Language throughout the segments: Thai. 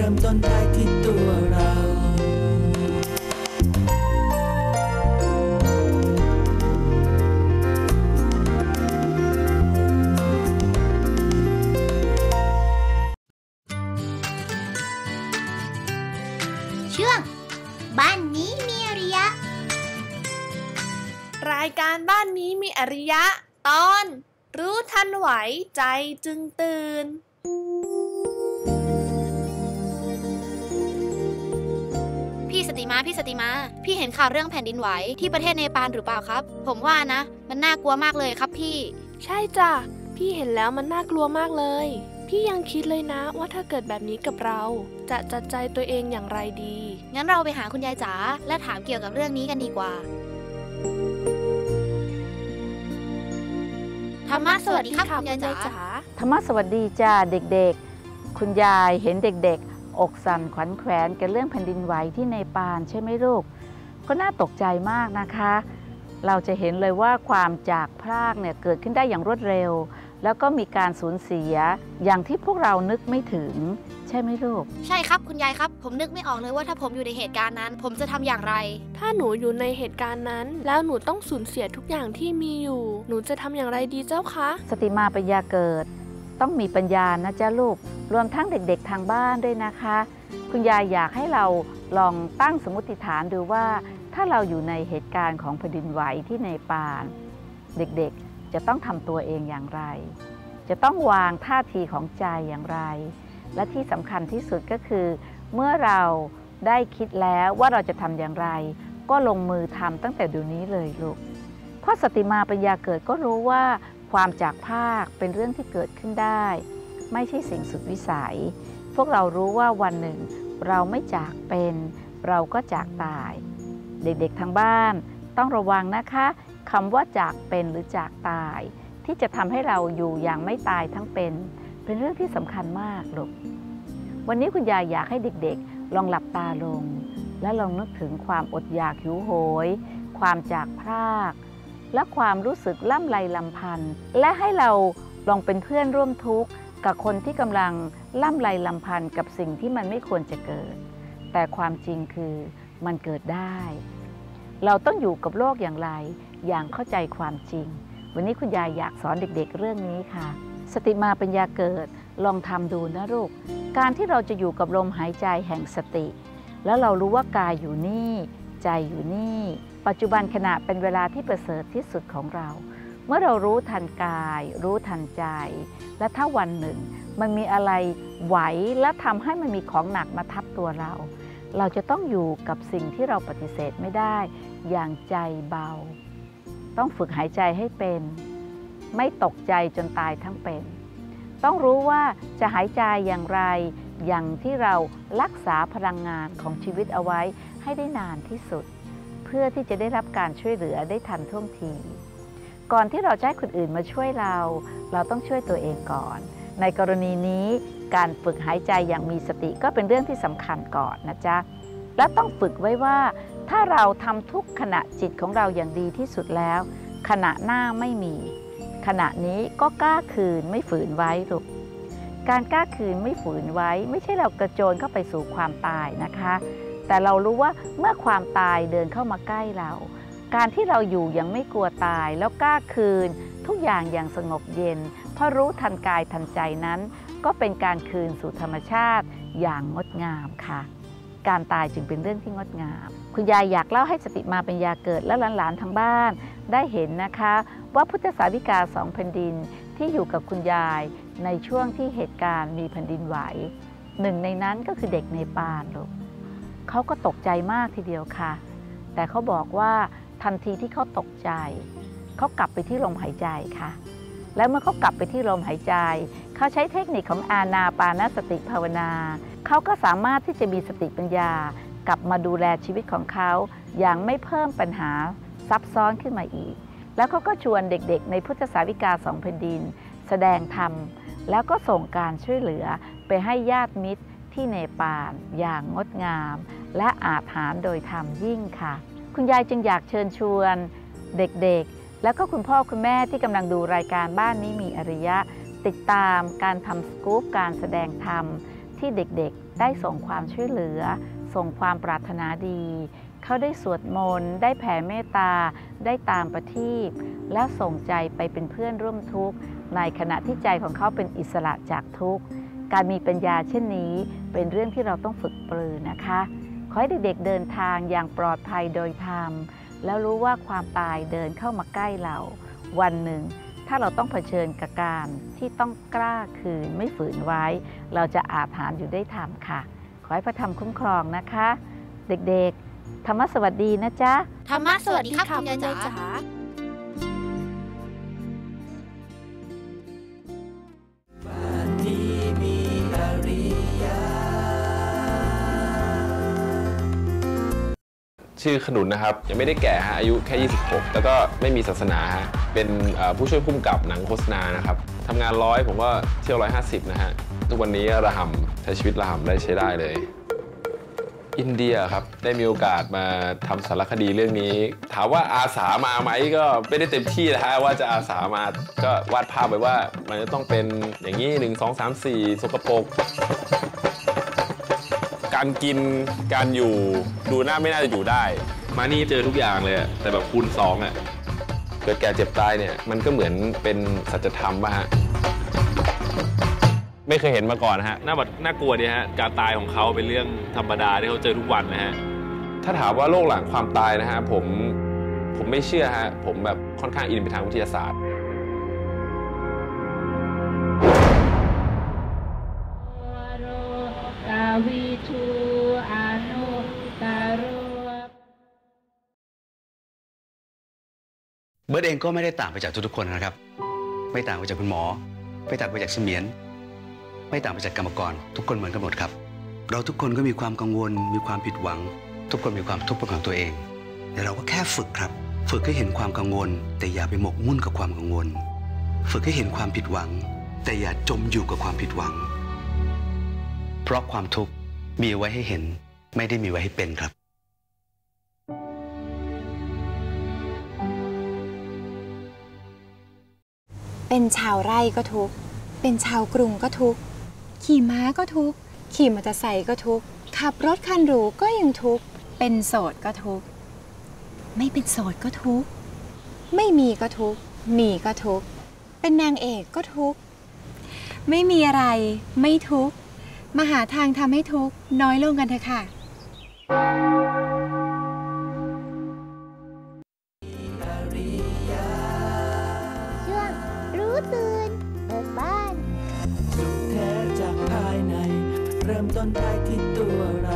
มต้นได้ที่ตัวเราช่วงบ้านนี้มีอริยะรายการบ้านนี้มีอริยะตอนรู้ทันไหวใจจึงตื่นพี่สติมาพี่เห็นข่าวเรื่องแผ่นดินไหวที่ประเทศเนปาลหรือเปล่าครับผมว่านะมันน่ากลัวมากเลยครับพี่ใช่จ้ะพี่เห็นแล้วมันน่ากลัวมากเลยพี่ยังคิดเลยนะว่าถ้าเกิดแบบนี้กับเราจะจัดใจตัวเองอย่างไรดีงั้นเราไปหาคุณยายจ๋าและถามเกี่ยวกับเรื่องนี้กันดีกว่าธรรมะสวัสดีครับคุณยายจ๋าธรรมะสวัสดีจ้าเด็กๆคุณยายเห็นเด็กๆอกสั่นขวัญแขวนกับเรื่องแผ่นดินไหวที่เนปาลใช่ไหมลูกก็น่าตกใจมากนะคะเราจะเห็นเลยว่าความจากพรากเนี่ยเกิดขึ้นได้อย่างรวดเร็วแล้วก็มีการสูญเสียอย่างที่พวกเรานึกไม่ถึงใช่ไหมลูกใช่ครับคุณยายครับผมนึกไม่ออกเลยว่าถ้าผมอยู่ในเหตุการณ์นั้นผมจะทำอย่างไรถ้าหนูอยู่ในเหตุการณ์นั้นแล้วหนูต้องสูญเสียทุกอย่างที่มีอยู่หนูจะทำอย่างไรดีเจ้าคะสติมาปัญญาเกิดต้องมีปัญญานะจ๊ะลูกรวมทั้งเด็กๆทางบ้านด้วยนะคะคุณยายอยากให้เราลองตั้งสมมติฐานดูว่าถ้าเราอยู่ในเหตุการณ์ของแผ่นดินไหวที่เนปาลเด็กๆจะต้องทำตัวเองอย่างไรจะต้องวางท่าทีของใจอย่างไรและที่สำคัญที่สุดก็คือเมื่อเราได้คิดแล้วว่าเราจะทำอย่างไรก็ลงมือทำตั้งแต่เดี๋ยวนี้เลยลูกเพราะสติมาปัญญาเกิดก็รู้ว่าความจากพรากเป็นเรื่องที่เกิดขึ้นได้ไม่ใช่สิ่งสุดวิสัยพวกเรารู้ว่าวันหนึ่งเราไม่จากเป็นเราก็จากตายเด็กๆทางบ้านต้องระวังนะคะคำว่าจากเป็นหรือจากตายที่จะทำให้เราอยู่อย่างไม่ตายทั้งเป็นเรื่องที่สำคัญมากลูกวันนี้คุณยายอยากให้เด็กๆลองหลับตาลงและลองนึกถึงความอดอยากหิวโหยความจากพรากและความรู้สึกล่ำไรลำพันธ์และให้เราลองเป็นเพื่อนร่วมทุกข์กับคนที่กำลังล่ำไรลำพันธ์กับสิ่งที่มันไม่ควรจะเกิดแต่ความจริงคือมันเกิดได้เราต้องอยู่กับโลกอย่างไรอย่างเข้าใจความจริงวันนี้คุณยายอยากสอนเด็กๆเรื่องนี้ค่ะสติมาปัญญาเกิดลองทำดูนะลูกการที่เราจะอยู่กับลมหายใจแห่งสติแล้วเรารู้ว่ากายอยู่นี่ใจอยู่นี่ปัจจุบันขณะเป็นเวลาที่ประเสริฐที่สุดของเราเมื่อเรารู้ทันกายรู้ทันใจและถ้าวันหนึ่งมันมีอะไรไหวและทำให้มันมีของหนักมาทับตัวเราจะต้องอยู่กับสิ่งที่เราปฏิเสธไม่ได้อย่างใจเบาต้องฝึกหายใจให้เป็นไม่ตกใจจนตายทั้งเป็นต้องรู้ว่าจะหายใจอย่างไรอย่างที่เรารักษาพลังงานของชีวิตเอาไว้ให้ได้นานที่สุดเพื่อที่จะได้รับการช่วยเหลือได้ทันท่วงทีก่อนที่เราจะให้คนอื่นมาช่วยเราต้องช่วยตัวเองก่อนในกรณีนี้การฝึกหายใจอย่างมีสติก็เป็นเรื่องที่สำคัญก่อนนะจ๊ะและต้องฝึกไว้ว่าถ้าเราทำทุกขณะจิตของเราอย่างดีที่สุดแล้วขณะหน้าไม่มีขณะนี้ก็กล้าคืนไม่ฝืนไว้ลูกการกล้าคืนไม่ฝืนไว้ไม่ใช่เรากระโจนเข้าไปสู่ความตายนะคะแต่เรารู้ว่าเมื่อความตายเดินเข้ามาใกล้เราการที่เราอยู่ยังไม่กลัวตายแล้วกล้าคืนทุกอย่างอย่างสงบเย็นเพราะรู้ทันกายทันใจนั้นก็เป็นการคืนสู่ธรรมชาติอย่างงดงามค่ะการตายจึงเป็นเรื่องที่งดงามคุณยายอยากเล่าให้สติมาปัญญาเกิดและหลานๆทางบ้านได้เห็นนะคะว่าพุทธสาวิกาสองแผ่นดินที่อยู่กับคุณยายในช่วงที่เหตุการณ์มีแผ่นดินไหวหนึ่งในนั้นก็คือเด็กเนปาลลูกเขาก็ตกใจมากทีเดียวค่ะแต่เขาบอกว่าทันทีที่เขาตกใจเขากลับไปที่ลมหายใจค่ะแล้วเมื่อเขากลับไปที่ลมหายใจเขาใช้เทคนิคของอานาปานสติภาวนาเขาก็สามารถที่จะมีสติปัญญากลับมาดูแลชีวิตของเขาอย่างไม่เพิ่มปัญหาซับซ้อนขึ้นมาอีกแล้วเขาก็ชวนเด็กๆในพุทธสาวิกาสองแผ่นดินแสดงธรรมแล้วก็ส่งการช่วยเหลือไปให้ญาติมิตรที่เนปาลอย่างงดงามและอาถรรพ์โดยธรรมยิ่งค่ะคุณยายจึงอยากเชิญชวนเด็กๆแล้วก็คุณพ่อคุณแม่ที่กำลังดูรายการบ้านนี้มีอริยะติดตามการทำสกู๊ปการแสดงธรรมที่เด็กๆได้ส่งความช่วยเหลือส่งความปรารถนาดีเขาได้สวดมนต์ได้แผ่เมตตาได้ตามประทีปและส่งใจไปเป็นเพื่อนร่วมทุกข์ในขณะที่ใจของเขาเป็นอิสระจากทุกข์การมีปัญญาเช่นนี้เป็นเรื่องที่เราต้องฝึกปรือนะคะขอให้เด็กๆเดินทางอย่างปลอดภัยโดยธรรมแล้วรู้ว่าความตายเดินเข้ามาใกล้เราวันหนึ่งถ้าเราต้องเผชิญกับการที่ต้องกล้าคืนไม่ฝืนไว้เราจะอาถรรพ์อยู่ได้ธรรมค่ะขอให้พระธรรมคุ้มครองนะคะเด็กๆธรรมะสวัสดีนะจ๊ะธรรมะสวัสดีครับคุณยายจ๋าบ้านนี้มีอริยาชื่อขนุนนะครับยังไม่ได้แก่ฮะอายุแค่26แล้วก็ไม่มีศาสนาฮะเป็นผู้ช่วยผู้กำกับหนังโฆษณานะครับทำงาน100ผมก็เที่ยว150นะฮะทุกวันนี้ระห่ำใช้ชีวิตระห่ำได้ใช้ได้เลยอินเดียครับได้มีโอกาสมาทำสารคดีเรื่องนี้ถามว่าอาสามาไหมก็ไม่ได้เต็มที่นะฮะว่าจะอาสามาก็วาดภาพไว้ว่ามันจะต้องเป็นอย่างนี้1 2 3 4สกปรกการกินการอยู่ดูหน้าไม่น่าจะอยู่ได้มานี่เจอทุกอย่างเลยแต่แบบคูณ2อ่ะเกิดแก่เจ็บตายเนี่ยมันก็เหมือนเป็นสัจธรรมป่ะฮะไม่เคยเห็นมาก่อนฮะน่ากลัวดีฮะการตายของเขาเป็นเรื่องธรรมดาที่เขาเจอทุกวันนะฮะถ้าถามว่าโลกหลังความตายนะฮะผมไม่เชื่อฮะผมแบบค่อนข้างอินไปทางวิทยาศาสตร์เบิร์ตเองก็ไม่ได้ต่างไปจากทุกๆคนนะครับไม่ต่างไปจากคุณหมอไม่ต่างไปจากเสมียนไม่ต่างไปจากกรรมกรทุกคนเหมือนกันหมดครับเราทุกคนก็มีความกังวลมีความผิดหวังทุกคนมีความทุกข์เป็นของตัวเองแต่เราก็แค่ฝึกครับฝึกให้เห็นความกังวลแต่อย่าไปหมกมุ่นกับความกังวลฝึกให้เห็นความผิดหวังแต่อย่าจมอยู่กับความผิดหวังเพราะความทุกข์มีไว้ให้เห็นไม่ได้มีไว้ให้เป็นครับเป็นชาวไร่ก็ทุกข์เป็นชาวกรุงก็ทุกข์ขี่ม้าก็ทุกข์ขี่มอเตอร์ไซค์ก็ทุกข์ขับรถคันหรูก็ยังทุกข์เป็นโสดก็ทุกข์ไม่เป็นโสดก็ทุกข์ไม่มีก็ทุกข์มีก็ทุกข์เป็นนางเอกก็ทุกข์ไม่มีอะไรไม่ทุกข์มาหาทางทำให้ทุกข์น้อยลงกันเถอะค่ะเริ่มต้นได้ที่ตัวเรา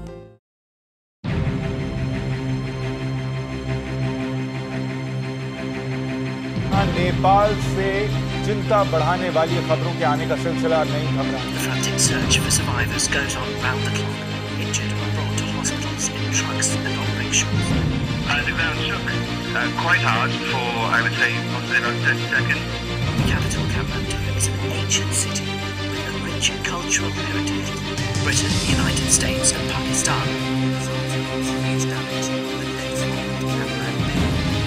नेपाल से चिंता बढ़ाने वाली खबरों के आने का सिलसिला नहीं थम रहा। The frantic search for survivors goes on round the clock. Injured are brought to hospitals in trucks and on rickshaws. The ground shook quite hard for, I would say, about 30 seconds. The capital, Kathmandu, is an ancient city with a rich cultural heritage. Britain, the United States, and Pakistan resolved to cause huge damage when they flooded Kathmandu.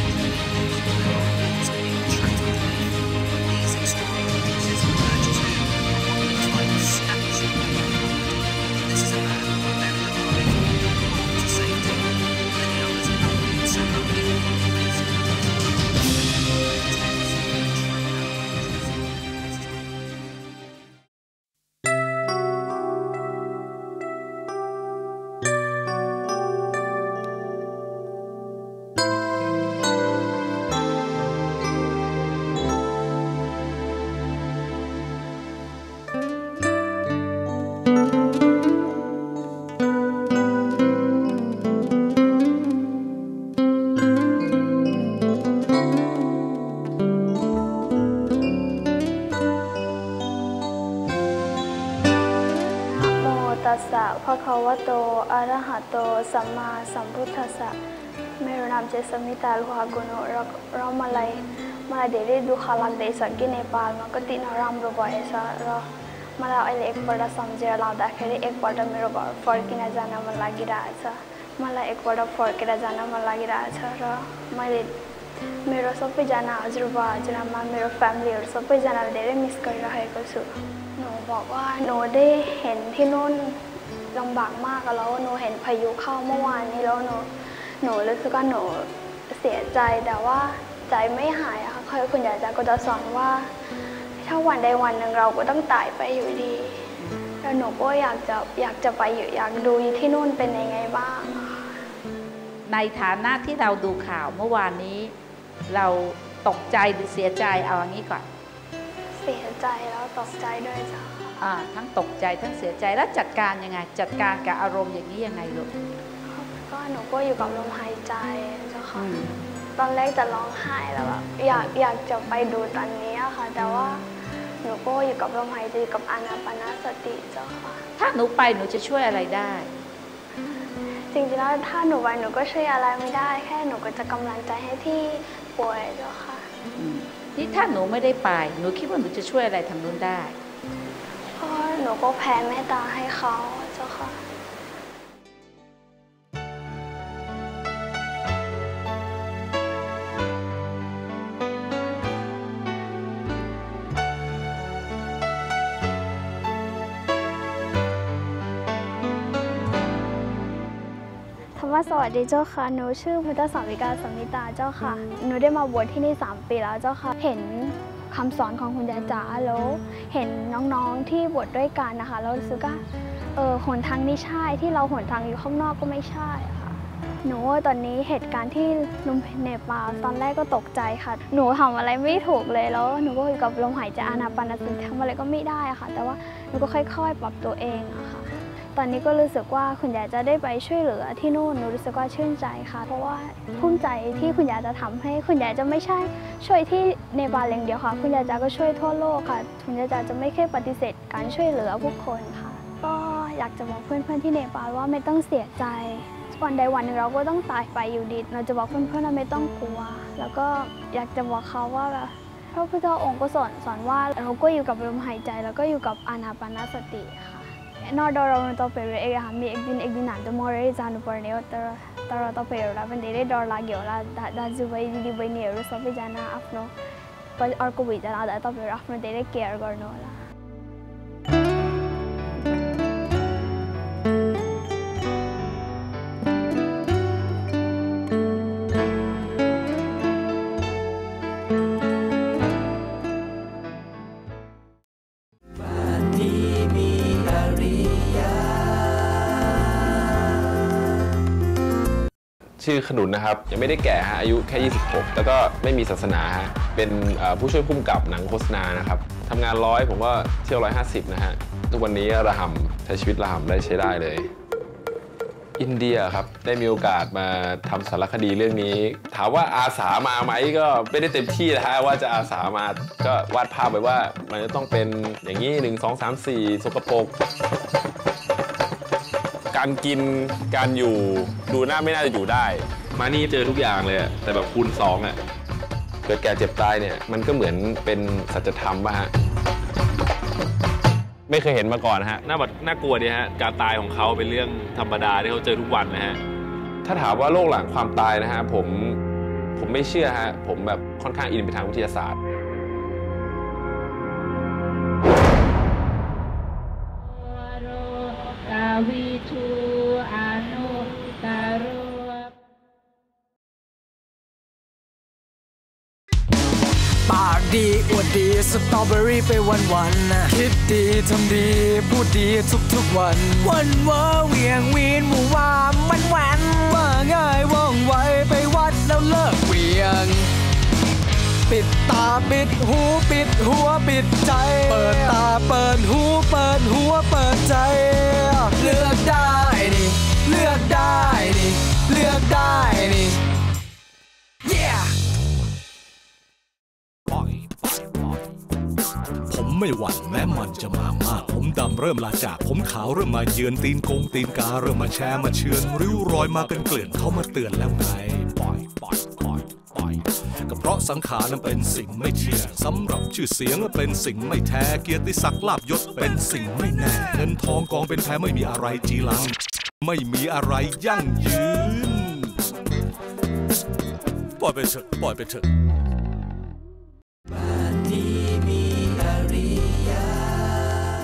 These extraordinary pieces of majesty are one like statue. This is a man very alive, brought to safety. Many others have been surrounded and Bhagavato Arahato Samma Sambuddhassa मेरो नाम चाहिँ समिता लुहागुनो र मलाई धेरै दुःख लाग्दैछ कि नेपालमा कति नराम्रो भएछ र मलाई अहिले एकपल्ट सम्झेर लाउँदाखेरि एकपल्ट मेरो घर फर्किन जान मन लागिरहेछ मलाई एकपल्ट फर्केर जान मन लागिरहेछ र मैले मेरो सबैजना हजुरबा हजुरआमा मेरो फ्यामिलीहरु सबैजनालाई धेरै मिस गरिरहेको छु หนูบอกว่าหนูได้เห็นที่นู่นลำบากมากแล้วหนูเห็นพายุเข้าเมื่อวานนี้แล้วหนูรู้สึกว่าหนูเสียใจแต่ว่าใจไม่หายค่ะคุณยายก็จะสอนว่าถ้าวันใดวันหนึ่งเราก็ต้องตายไปอยู่ดีแล้วหนูก็อยากจะไปอยู่อยากดูที่นู่นเป็นยังไงบ้างในฐานะที่เราดูข่าวเมื่อวานนี้เราตกใจหรือเสียใจเอาอย่างนี้ก่อนเสียใจแล้วตกใจด้วยจ้ะทั้งตกใจทั้งเสียใจแล้วจัดการยังไงจัดการกับอารมณ์อย่างนี้ยังไงลูกก็หนูก็อยู่กับลมหายใจเจ้าค่ะตอนแรกจะร้องไห้แล้วแบบอยากจะไปดูตอนนี้ค่ะแต่ว่าหนูก็อยู่กับลมหายใจกับอานาปานสติเจ้าค่ะถ้าหนูไปหนูจะช่วยอะไรได้จริงๆแล้วถ้าหนูไปหนูก็ช่วยอะไรไม่ได้แค่หนูก็จะกำลังใจให้ที่ป่วยเจ้าค่ะนี่ถ้าหนูไม่ได้ไปหนูคิดว่าหนูจะช่วยอะไรทางนู้นได้เพราะหนูก็แผ่เมตตาให้เขาเจ้าค่ะสวัสดีเจ้าค่ะหนูชื่อพุทธสาวิกาสมิตาเจ้าค่ะหนูได้มาบวชที่นี่3 ปีแล้วเจ้าค่ะเห็นคำสอนของคุณยายจ๋าแล้วเห็นน้องๆที่บวชด้วยกันนะคะแล้วรู้สึกว่าหนทางนี้ใช่ที่เราหนทางอยู่ข้างนอกก็ไม่ใช่ค่ะหนูว่าตอนนี้เหตุการณ์ที่ลมเนปาลตอนแรกก็ตกใจค่ะหนูทำอะไรไม่ถูกเลยแล้วหนูก็อยู่กับลมหายใจอานาปานสติทำอะไรก็ไม่ได้ค่ะแต่ว่าหนูก็ค่อยๆปรับตัวเองอะค่ะตอนนี้ก็รู้สึกว่าคุณยายจะได้ไปช่วยเหลือที่นู่นหนูรู้สึกว่าชื่นใจค่ะเพราะว่าภูมิใจที่คุณยายจะทำให้คุณยายจะไม่ใช่ช่วยที่เนปาลอย่างเดียวค่ะคุณยายก็ช่วยทั่วโลกค่ะคุณยายจะไม่เคยปฏิเสธการช่วยเหลือผู้คนค่ะก็อยากจะบอกเพื่อนๆที่เนปาลว่าไม่ต้องเสียใจวันใดวันหนึ่งเราก็ต้องตายไปอยู่ดีเราจะบอกเพื่อนๆว่าไม่ต้องกลัวแล้วก็อยากจะบอกเขาว่าพระพุทธองค์ก็สอนว่าเราก็อยู่กับลมหายใจแล้วก็อยู่กับอานาปานสติค่ะNor to pero hami ek din nanto more janu parne ho tara to pero la ban धेरै डर लाग्यो होला दाजुभाइ दिदीबहिनीहरू सबैजना आफ्नो अर्को भुइँजना आउँदा तपाईहरु आफ्नो धेरै केयर गर्नु होला ชื่อขนุนนะครับยังไม่ได้แก่ฮะอายุแค่26แล้วก็ไม่มีศาสนาฮะเป็นผู้ช่วยผู้กำกับหนังโฆษณานะครับทำงาน100ผมก็เที่ยว150นะฮะทุกวันนี้ระห่ำใช้ชีวิตระห่ำได้ใช้ได้เลยอินเดียครับได้มีโอกาสมาทำสารคดีเรื่องนี้ถามว่าอาสามาไหมก็ไม่ได้เต็มที่นะฮะว่าจะอาสามาก็วาดภาพไว้ว่ามันจะต้องเป็นอย่างนี้1 2 3 4สกปรกการกินการอยู่ดูหน้าไม่น่าจะอยู่ได้มานี่เจอทุกอย่างเลยแต่แบบคูณ2อ่ะเกิดแก่เจ็บตายเนี่ยมันก็เหมือนเป็นสัจธรรมป่ะฮะไม่เคยเห็นมาก่อนนะฮะน่ากลัวดีฮะการตายของเขาเป็นเรื่องธรรมดาที่เขาเจอทุกวันนะฮะถ้าถามว่าโลกหลังความตายนะฮะผมไม่เชื่อฮะผมแบบค่อนข้างอินไปทางวิทยาศาสตร์ปากดีอวดดีสตรอเบอรี่ไปวันๆคิดดีทำดีพูดดีทุกๆวันวันว่าเวียงวีนหมู่ว่ามันแหวนว่าง่ายว่องไวไปวัดแล้วเลิกเวียงปิดตาปิดหูปิดหัวปิดใจเปิดตาเปิดหูเปิดหัวเปิดใจเลือกได้นี่เลือกได้นี่เลือกได้นี่ yeah ผมไม่หวั่นแม้มันจะมามากผมดำเริ่มลาจากผมขาวเริ่มมาเยือนตีนกงตีนกาเริ่มมาแชร์มาเชือนริ้วรอยมาเป็นเกลื่อนเขามาเตือนแล้วไงปล่อยก็เพราะสังขารนั้นเป็นสิ่งไม่เที่ยงสำหรับชื่อเสียงเป็นสิ่งไม่แท้เกียรติศักดิ์ลาภยศเป็นสิ่งไม่แน่เงินทองกองเป็นแท้ไม่มีอะไรจีรังไม่มีอะไรยั่งยืนปล่อยไปเถอะปล่อยไปเถอะบ้านที่มีอาริยา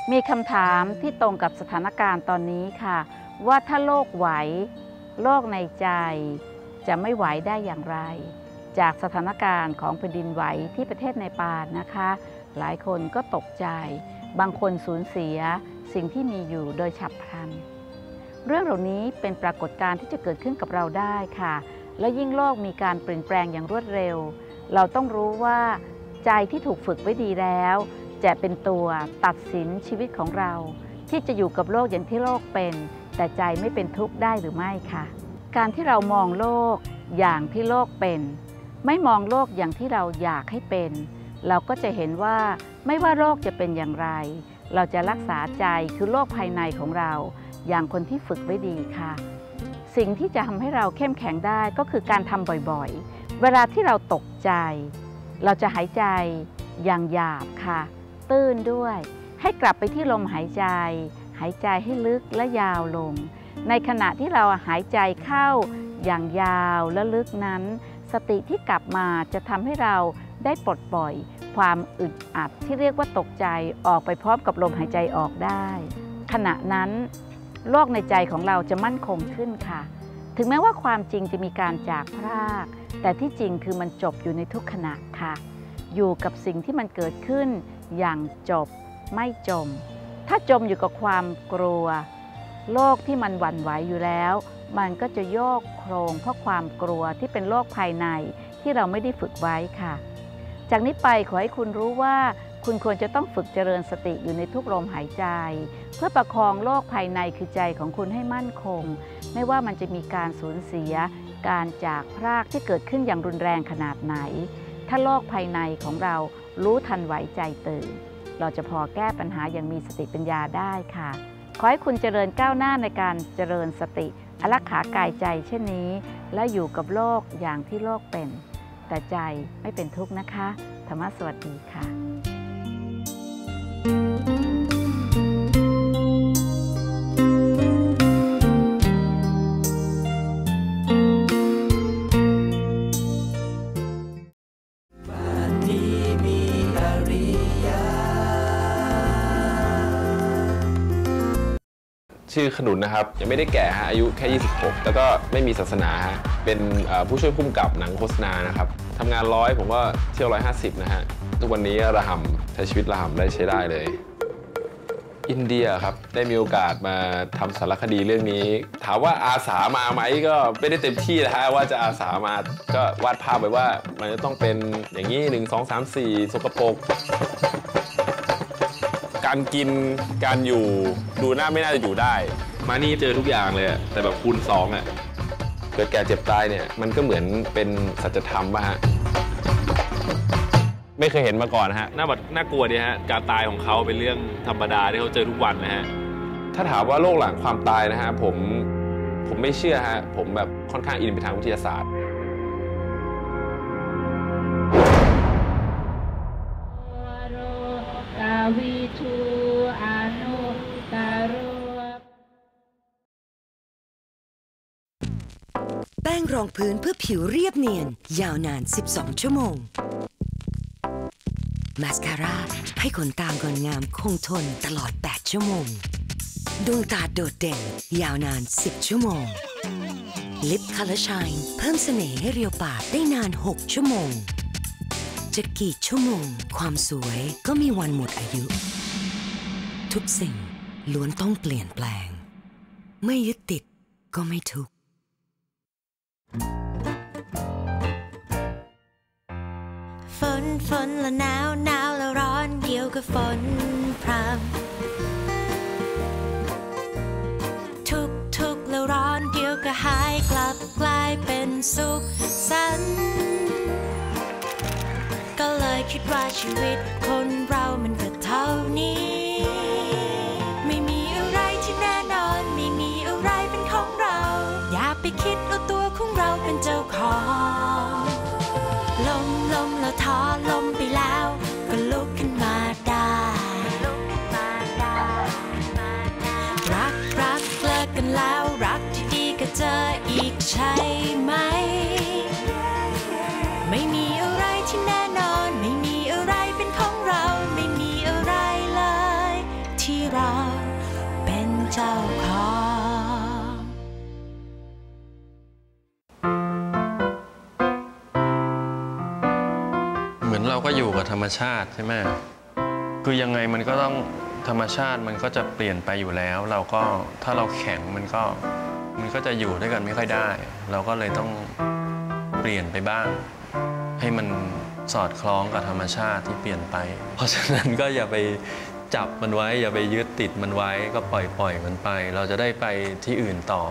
มีคำถามที่ตรงกับสถานการณ์ตอนนี้ค่ะว่าถ้าโลกไหวโลกในใจจะไม่ไหวได้อย่างไรจากสถานการณ์ของแผ่นดินไหวที่ประเทศเนปาลนะคะหลายคนก็ตกใจบางคนสูญเสียสิ่งที่มีอยู่โดยฉับพลันเรื่องเหล่านี้เป็นปรากฏการณ์ที่จะเกิดขึ้นกับเราได้ค่ะและยิ่งโลกมีการเปลี่ยนแปลงอย่างรวดเร็วเราต้องรู้ว่าใจที่ถูกฝึกไว้ดีแล้วจะเป็นตัวตัดสินชีวิตของเราที่จะอยู่กับโลกอย่างที่โลกเป็นแต่ใจไม่เป็นทุกข์ได้หรือไม่ค่ะการที่เรามองโลกอย่างที่โลกเป็นไม่มองโลกอย่างที่เราอยากให้เป็นเราก็จะเห็นว่าไม่ว่าโลกจะเป็นอย่างไรเราจะรักษาใจคือโลกภายในของเราอย่างคนที่ฝึกไว้ดีค่ะสิ่งที่จะทำให้เราเข้มแข็งได้ก็คือการทำบ่อยๆเวลาที่เราตกใจเราจะหายใจอย่างหยาบค่ะตื้นด้วยให้กลับไปที่ลมหายใจหายใจให้ลึกและยาวลงในขณะที่เราหายใจเข้าอย่างยาวและลึกนั้นสติที่กลับมาจะทำให้เราได้ปลดปล่อยความอึดอัดที่เรียกว่าตกใจออกไปพร้อมกับลมหายใจออกได้ขณะนั้นโลกในใจของเราจะมั่นคงขึ้นค่ะถึงแม้ว่าความจริงจะมีการจากพรากแต่ที่จริงคือมันจบอยู่ในทุกขณะค่ะอยู่กับสิ่งที่มันเกิดขึ้นอย่างจบไม่จมถ้าจมอยู่กับความกลัวโลกที่มันหวั่นไหวอยู่แล้วมันก็จะโยกโครงเพราะความกลัวที่เป็นโลกภายในที่เราไม่ได้ฝึกไว้ค่ะจากนี้ไปขอให้คุณรู้ว่าคุณควรจะต้องฝึกเจริญสติอยู่ในทุกลมหายใจเพื่อประคองโลกภายในคือใจของคุณให้มั่นคงไม่ว่ามันจะมีการสูญเสียการจากพรากที่เกิดขึ้นอย่างรุนแรงขนาดไหนถ้าโลกภายในของเรารู้ทันไหวใจตื่นเราจะพอแก้ปัญหาอย่างมีสติปัญญาได้ค่ะขอให้คุณเจริญก้าวหน้าในการเจริญสติอารักขากายใจเช่นนี้และอยู่กับโลกอย่างที่โลกเป็นแต่ใจไม่เป็นทุกข์นะคะธรรมะสวัสดีค่ะชื่อขนุนนะครับยังไม่ได้แก่ฮะอายุแค่26แล้วก็ไม่มีศาสนาฮะเป็นผู้ช่วยผู้กำกับหนังโฆษณานะครับทำงาน100ผมก็เที่ยว150นะฮะทุกวันนี้ระห่ำใช้ชีวิตระห่ำได้ใช้ได้เลยอินเดียครับได้มีโอกาสมาทำสารคดีเรื่องนี้ถามว่าอาสามาไหมก็ไม่ได้เต็มที่นะฮะว่าจะอาสามาก็วาดภาพไว้ว่ามันจะต้องเป็นอย่างนี้1 2 3 4สกปรกการกินการอยู่ดูหน้าไม่น่าจะอยู่ได้มานี่เจอทุกอย่างเลยแต่แบบคูณ2อ่ะเกิดแก่เจ็บตายเนี่ยมันก็เหมือนเป็นสัจธรรมป่ะฮะไม่เคยเห็นมาก่อนฮะน่ากลัวดีฮะการตายของเขาเป็นเรื่องธรรมดาที่เขาเจอทุกวันนะฮะถ้าถามว่าโลกหลังความตายนะฮะผมไม่เชื่อฮะผมแบบค่อนข้างอินไปทางวิทยาศาสตร์แป้งรองพื้นเพื่อผิวเรียบเนียนยาวนาน12ชั่วโมงมาสคาร่าให้ขนตางดงามคงทนตลอด8ชั่วโมงดวงตาโดดเด่นยาวนาน10ชั่วโมงลิปคัลเลอร์ชายเพิ่มเสน่ห์ให้เรียวปากได้นาน6ชั่วโมงจะกี่ชั่วโมงความสวยก็มีวันหมดอายุทุกสิ่งล้วนต้องเปลี่ยนแปลงไม่ยึดติดก็ไม่ทุกข์ฝนและหนาวและร้อนเดียวกับฝนพรำทุกและร้อนเดียวก็หายกลับกลายเป็นสุขสันต์ก็เลยคิดว่าชีวิตคนเรามันก็เท่านี้ไม่มีอะไรที่แน่นอนไม่มีอะไรเป็นของเราอย่าไปคิดเอาตัวของเราเป็นเจ้าของลมแล้วท้อลมไปแล้วก็ลุกขึ้นมาได้รักเลิกกันแล้วรักที่ดีก็เจออีกใช่ไหมไม่มีอะไรที่แน่นอนไม่มีอะไรเป็นของเราไม่มีอะไรเลยที่เราเป็นเจ้าของเหมือนเราก็อยู่กับธรรมชาติใช่ไหมคือยังไงมันก็ต้องธรรมชาติมันก็จะเปลี่ยนไปอยู่แล้วเราก็ถ้าเราแข็งมันก็จะอยู่ด้วยกันไม่ค่อยได้เราก็เลยต้องเปลี่ยนไปบ้างให้มันสอดคล้องกับธรรมชาติที่เปลี่ยนไปเพราะฉะนั้นก็อย่าไปจับมันไว้อย่าไปยึดติดมันไว้ก็ปล่อยมันไปเราจะได้ไปที่อื่นต่อ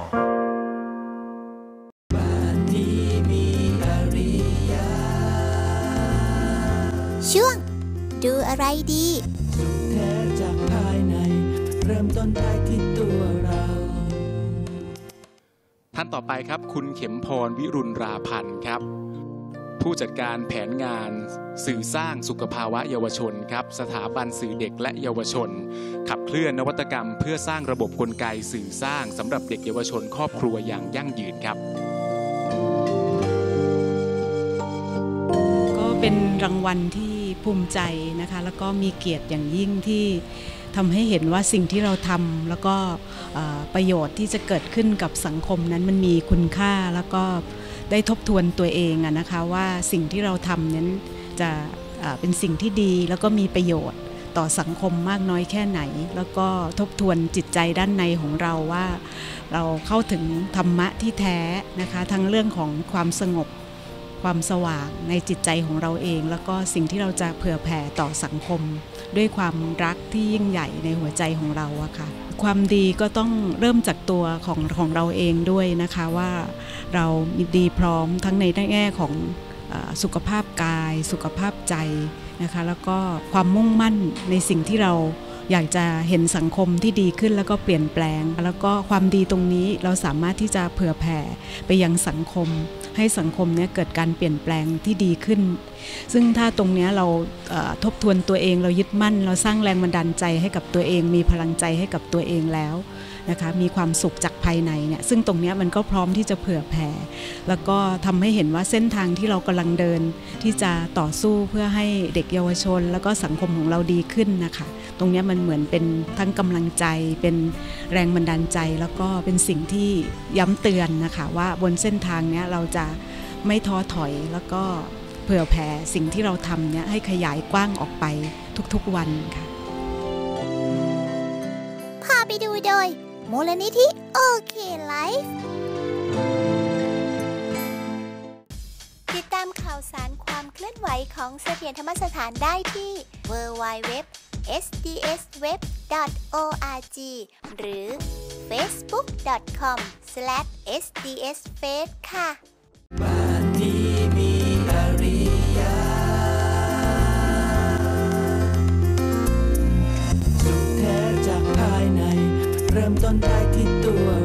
ช่วงดูอะไรดีแท้จากภายในเริ่มต้นได้ที่ตัวเราท่านต่อไปครับคุณเข็มพรวิรุณราพันธ์ครับผู้จัดการแผนงานสื่อสร้างสุขภาวะเยาวชนครับสถาบันสื่อเด็กและเยาวชนขับเคลื่อนนวัตกรรมเพื่อสร้างระบบกลไกสื่อสร้างสำหรับเด็กเยาวชนครอบครัวอย่างยั่งยืนครับก็เป็นรางวัลที่ภูมิใจนะคะแล้วก็มีเกียรติอย่างยิ่งที่ทำให้เห็นว่าสิ่งที่เราทำแล้วก็ประโยชน์ที่จะเกิดขึ้นกับสังคมนั้นมันมีคุณค่าแล้วก็ได้ทบทวนตัวเองนะคะว่าสิ่งที่เราทำนั้นจะเป็นสิ่งที่ดีแล้วก็มีประโยชน์ต่อสังคมมากน้อยแค่ไหนแล้วก็ทบทวนจิตใจด้านในของเราว่าเราเข้าถึงธรรมะที่แท้นะคะทั้งเรื่องของความสงบความสว่างในจิตใจของเราเองแล้วก็สิ่งที่เราจะเผื่อแผ่ต่อสังคมด้วยความรักที่ยิ่งใหญ่ในหัวใจของเราอะค่ะความดีก็ต้องเริ่มจากตัวของเราเองด้วยนะคะว่าเรามีดีพร้อมทั้งในแง่ของสุขภาพกายสุขภาพใจนะคะแล้วก็ความมุ่งมั่นในสิ่งที่เราอยากจะเห็นสังคมที่ดีขึ้นแล้วก็เปลี่ยนแปลงแล้วก็ความดีตรงนี้เราสามารถที่จะเผื่อแผ่ไปยังสังคมให้สังคมนี้เกิดการเปลี่ยนแปลงที่ดีขึ้นซึ่งถ้าตรงนี้เราทบทวนตัวเองเรายึดมั่นเราสร้างแรงบันดาลใจให้กับตัวเองมีพลังใจให้กับตัวเองแล้วนะคะมีความสุขจากภายในเนี่ยซึ่งตรงนี้มันก็พร้อมที่จะเผื่อแผ่แล้วก็ทำให้เห็นว่าเส้นทางที่เรากำลังเดินที่จะต่อสู้เพื่อให้เด็กเยาวชนแล้วก็สังคมของเราดีขึ้นนะคะตรงนี้มันเหมือนเป็นทั้งกำลังใจเป็นแรงบันดาลใจแล้วก็เป็นสิ่งที่ย้ำเตือนนะคะว่าบนเส้นทางนี้เราจะไม่ท้อถอยแล้วก็เผื่อแผ่สิ่งที่เราทำเนี่ยให้ขยายกว้างออกไปทุกๆวันค่ะพาไปดูโดยมูลนิธิโอเคไลฟ์ติดตามข่าวสารความเคลื่อนไหวของเสถียรธรรมสถานได้ที่ www.sdsweb.org หรือ facebook.com/sdsfaith ค่ะบ้านนี้มีอาริยาสุขแท้จากภายในเริ่มต้นได้ที่ตัว